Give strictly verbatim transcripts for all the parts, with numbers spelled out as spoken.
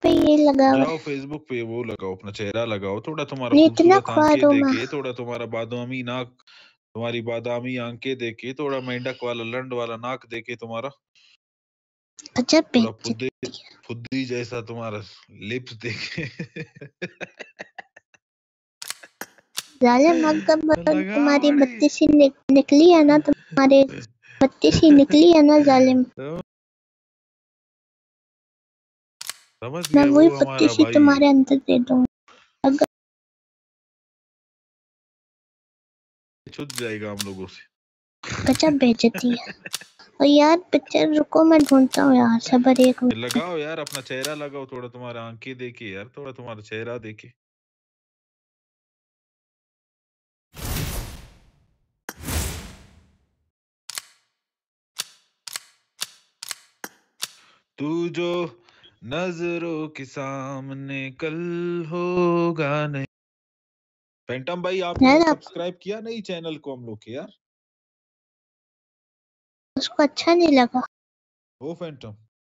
पे ये लगा हुआ जाओ है। फेसबुक पे वो लगाओ, अपना चेहरा लगाओ, थोड़ा तुम्हारा नहीं, इतना खूबसूरत ख्वार आंखें हूँ मैं। देखे, थोड़ा तुम्हारा बादामी नाक, तुम्हारी बादामी आंखें देखे, थोड़ा मेंढक वाला लंड वाला नाक देखे, तुम्हारा अजब थोड़ा बेइज्जती फुद्दी है। फुद्दी जैसा तुम्हारा लिप्स देखे। जालिम अगर लगा तुम्हारी बड़े बत्तीसी नि, निकली है ना, तुम्हारे बत्तीसी निकली है ना जालिम, समझ मैं गए, वही वो हमारा बत्तीसी भाई तुम्हारे अंदर दे दूंगा। अगर छुट जाएगा हम लोगों से। गजब बेइज्जती है। और यार पिक्चर रुको, मैं ढूंढता हूँ यार, सबर एक मिनट। लगाओ यार, अपना चेहरा लगाओ, थोड़ा तुम्हारा आंखें देखे यार, थोड़ा तुम्हारा चेहरा देखे। तू जो नजरों के सामने कल होगा नहीं। फैंटम भाई आपने यार आप सब्सक्राइब किया नहीं चैनल को हम लोग के यार? उसको अच्छा नहीं लगा, वो फैंटम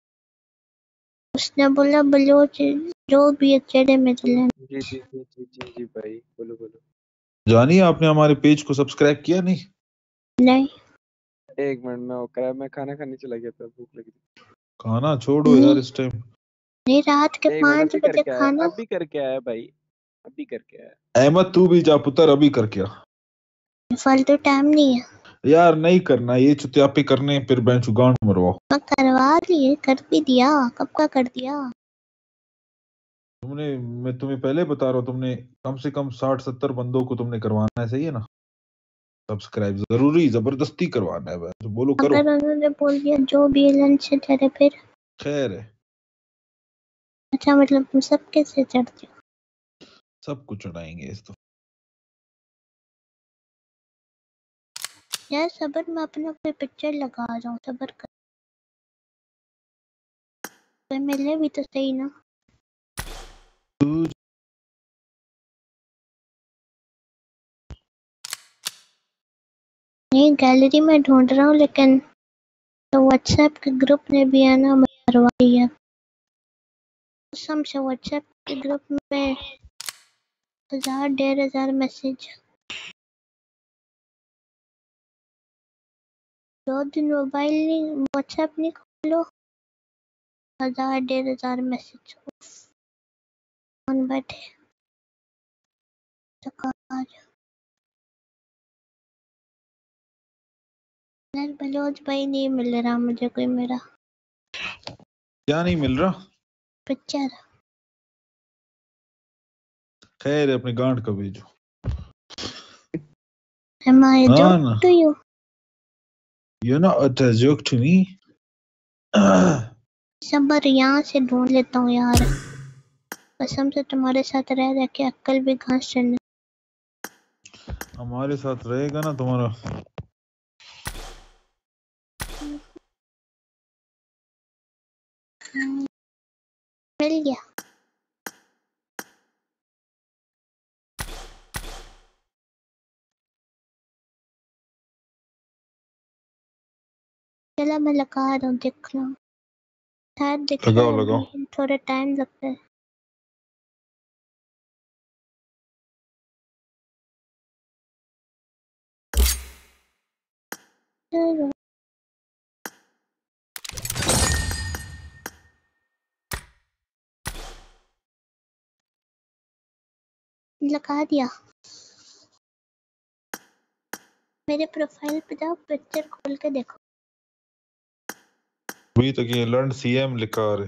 उसने बोला बलोच जो भी चेहरे में चले। जी जी जी जी जी जी भाई, बोलो बोलो। जानी आपने हमारे पेज को सब्सक्राइब किया नहीं? नहीं एक मिनट में वो करा, मैं खाना खाने चला गया था, भूख लगी थी। खाना छोड़ो नहीं यार इस टाइम। नहीं, रात के एक मिनट, पाँच अभी बजे करके आया, खाना। अभी करके आया भाई, अभी करके आया। अहमद तू भी जा पुत्र, अभी कर क्या फालतू टाइम नहीं है। यार, नहीं करना ये चुतियापी करने, फिर बेंच गांड मरवाओ। मैं करवा लिए, कर भी दिया, कब का कर दिया। तुमने, मैं तुम्हें पहले बता रहा हूँ, तुमने कम से कम साठ सत्तर बंदों को तुमने करवाना है, सही है ना? सब्सक्राइब जरूरी जबरदस्ती करवाना है, तो बोलो करो। अगर उन्होंने बोल दिया जो भी लंच से चढ़े फिर? खैर है, अच्छा मतलब तुम सब कैसे चढ़ते हो? सब कुछ उड़ाएंगे इस तो। यार सबर, मैं अपना कोई पिक्चर लगा रहा हूँ, सबर कर, कोई मिले भी तो सही ना। नहीं गैलरी में ढूंढ रहा हूँ, लेकिन तो व्हाट्सएप के ग्रुप ने भी है ना मरवाई है कसम से। व्हाट्सएप के ग्रुप में हजार डेढ़ हजार मैसेज, दो दिन मोबाइल नहीं व्हाट्सएप नहीं खोलो, हजार डेढ़ हजार मैसेज। कौन बैठे सकार। यार बलोच भाई नहीं मिल रहा मुझे कोई मेरा क्या नहीं मिल रहा? पिक्चर। खैर अपने गांड का भेजो। Am I a हाँ joke ना, to you? you're not a joke to me. सबर यहाँ से ढूंढ लेता हूँ यार, कसम से तुम्हारे साथ रह रह के अक्ल भी घास चढ़ने। हमारे साथ रहेगा ना तुम्हारा। मिल गया। चला मैं लगा रहा हूँ, देख रहा हूँ, शायद दिखे लगाओ अभी, लगाओ। थोड़ा टाइम लगता है। चलो लगा दिया। मेरे प्रोफाइल पे जाओ, पिक्चर खोल के देखो। अभी तक ये लर्न सीएम लिखा रहे।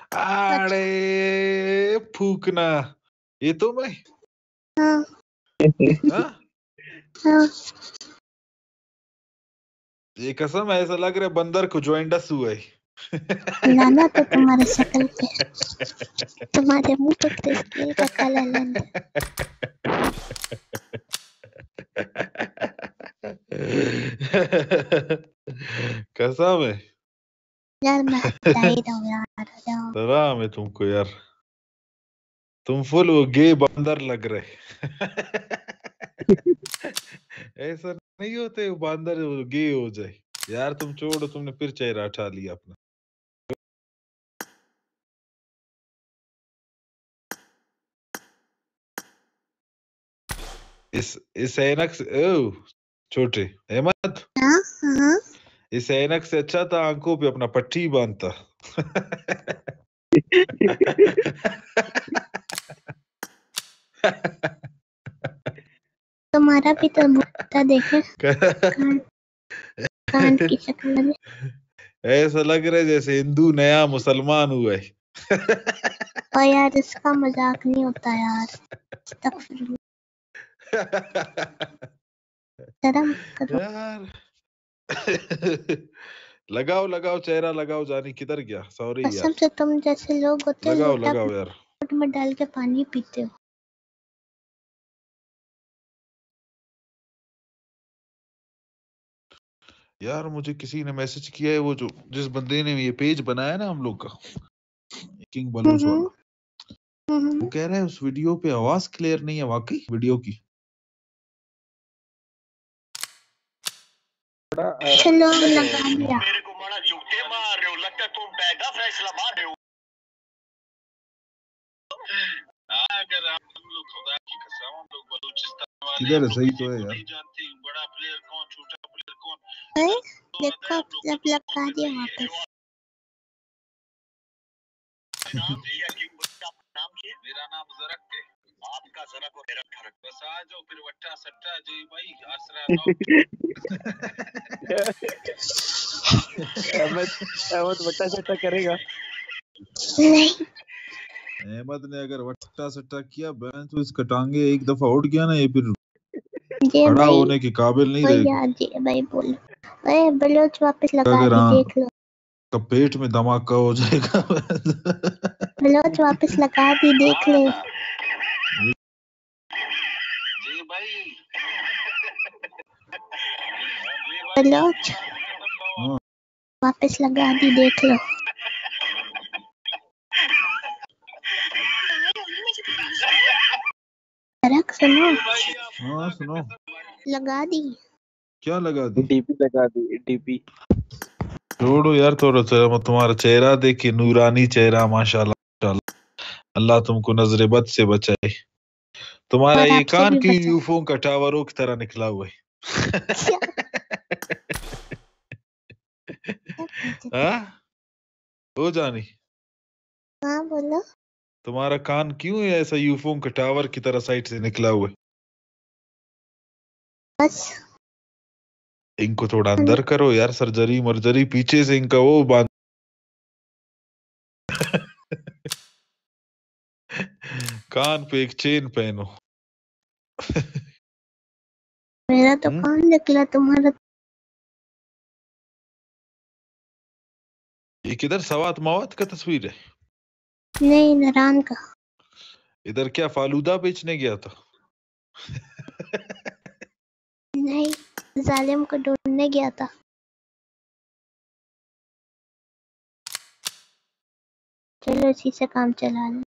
अरे फूकना, ये तो मैं हाँ हाँ? हाँ ये कसम ऐसा लग रहा है बंदर को ज्वाइंटस हुआ है। लाना तो तुम्हारे शक्ल पे, तुम्हारे मुंह पे तो स्केल का काला लंड। कसम है। यार मैं हटा ही रहा हूँ यार, आ जाओ। डरा मैं तुमको यार, तुम फुल वो गे बंदर लग रहे। ऐसा नहीं होते वो बंदर गे हो जाए यार। तुम छोड़ो, तुमने फिर चेहरा हटा लिया अपना। इस इस ऐनक से ओ छोटे अहमद, हाँ हाँ इस ऐनक से अच्छा था आंखों पे अपना पट्टी बांधता। तुम्हारा भी तो भूता देखे कान कान की शक्ल लगे। ऐसा लग रहा है जैसे हिंदू नया मुसलमान हुआ है। और यार इसका मजाक नहीं होता यार, अस्तगफिरुल्लाह, शर्म करो। यार लगाओ लगाओ चेहरा लगाओ, जानी किधर गया? सॉरी कसम यार, से तुम जैसे लोग होते हैं लगाओ लोटा लगाओ यार। लोट में डाल के पानी पीते हो। यार मुझे किसी ने मैसेज किया है, वो जो जिस बंदे ने ये पेज बनाया ना हम लोग का, किंग बलोच हम्म वाला, हम्म वो कह रहा है उस वीडियो पे आवाज क्लियर नहीं है। वाकई वीडियो की चलो लगा लिया। मेरे को बड़ा चुगते मार रहे हो, लगता है तुम बेगा फैसला मार रहे हो। अगर हम लोग खुदा की कसम, हम लोग बलूचिस्तान वाले किधर है? हम सही लोग तो है किसी को यार। नहीं जानते, बड़ा प्लेयर कौन, छोटा प्लेयर कौन। हैं? तो आता देखो है हम लोग जब को लगा तो दिया नहीं है। वापस। नाम दिया किंग बच्चा, नाम क्या? मेरा नाम ज़रक है। आपका ज़रक और मेरा फर्क। बस आ जाओ फिर वट्टा सट्टा जी भाई, आसरा नौ। अहमद अहमद बट्टा सट्टा करेगा। नहीं अहमद ने अगर वट्टा सट्टा किया बहन तो इसका टांगे एक दफा उठ गया ना, ये फिर जे खड़ा भाई, होने के काबिल नहीं ओ रहेगा। यार जे भाई बोलो। अरे बलोच वापस लगा अगर दी, हाँ देख लो। का पेट में धमाका हो जाएगा। बलोच वापस लगा दी, देख ले। जी भाई, बलोच हाँ, वापस लगा दी, देख लो। रख सुनो, हाँ सुनो, लगा दी। क्या लगा दी? डीपी लगा दी, डीपी। छोड़ो यार, थोड़ा सा तुम्हारा चेहरा देखिए, नूरानी चेहरा, माशाल्लाह माशाल्लाह। अल्लाह तुमको नजर बद से बचाए। तुम्हारा और ये आपसे कान भी क्यों बचा। यूफो का टावरों की तरह निकला हुआ है? क्या क्या बेइज्जती। हाँ हो जानी, हाँ बोलो। तुम्हारा कान क्यों है ऐसा यूफो का टावर की तरह साइड से निकला हुआ है? बस इनको थोड़ा अंदर करो यार, सर्जरी मर्जरी पीछे से इनका वो बांध। कान पे एक चेन पहनो। मेरा तो हम्म? कान निकला, तुम्हारा ये किधर सवात मवात का तस्वीर है? नहीं, नारायण का। इधर क्या फालूदा बेचने गया था? नहीं, जालिम को ढूंढने गया था। चलो इसी से काम चला लो।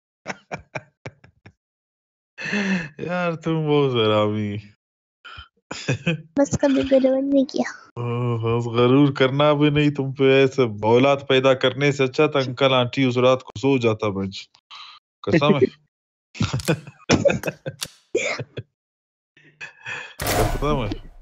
यार तुम बहुत हरामी। बस कभी गरौर नहीं किया। ओह, बस गरूर करना भी नहीं तुम पे, ऐसे औलाद पैदा करने से अच्छा था अंकल आंटी उस रात को सो जाता बंच, कसम है। कसम है।